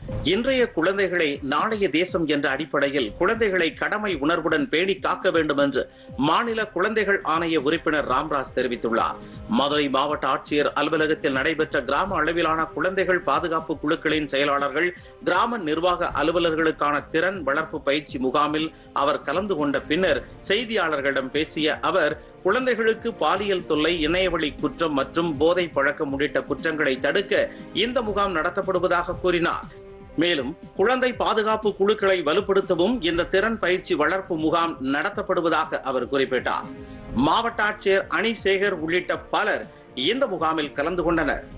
இன்றைய குழந்தைகளை நாளைய தேசம் என்ற அடிப்படையில் குழந்தைகளை கடமை உணர்வுடன் பேணி காக்க வேண்டும் என்று மாநில குழந்தைகள் ஆணைய உறுப்பினர் ராம்ராஜ் தெரிவித்துள்ளார். மதுரை மாவட்ட ஆட்சியர் அலுவலகத்தில் நடைபெற்ற கிராம அளவிலான குழந்தைகள் பாதுகாப்பு குழுக்களின் செயலாளர்கள், கிராம நிர்வாக அலுவலர்களுக்கான திறன் வளர்ப்பு பயிற்சி முகாமில் அவர் கலந்து கொண்ட பின்னர் செய்தியாளர்களிடம் பேசிய அவர், குழந்தைகளுக்கு பாலியல் தொல்லை, இணையவழி குற்றம் மற்றும் போதை பழக்கம் உள்ளிட்ட குற்றங்களை தடுக்க இந்த முகாம் நடத்தப்படுவதாக கூறினார். மேலும் குழந்தை பாதுகாப்பு குழுக்களை வலுப்படுத்தவும் இந்த திறன் பயிற்சி வளர்ப்பு முகாம் நடத்தப்படுவதாக அவர் குறிப்பிட்டார். மாவட்ட ஆட்சியர் அணிசேகர் உள்ளிட்ட பலர் இந்த முகாமில் கலந்து கொண்டனர்.